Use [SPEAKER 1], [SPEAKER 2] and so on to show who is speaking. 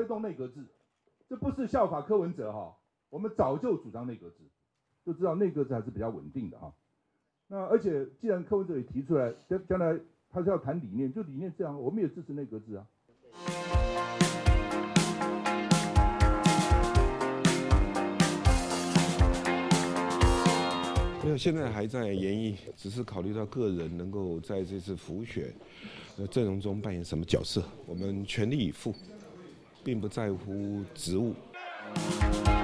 [SPEAKER 1] 推动内阁制，这不是效法柯文哲哈，我们早就主张内阁制，就知道内阁制还是比较稳定的哈。那而且既然柯文哲也提出来，将来他是要谈理念，就理念这样，我们也支持内阁制啊。
[SPEAKER 2] 没有，现在还在研议，只是考虑到个人能够在这次辅选阵容中扮演什么角色，我们全力以赴，并不在乎职务。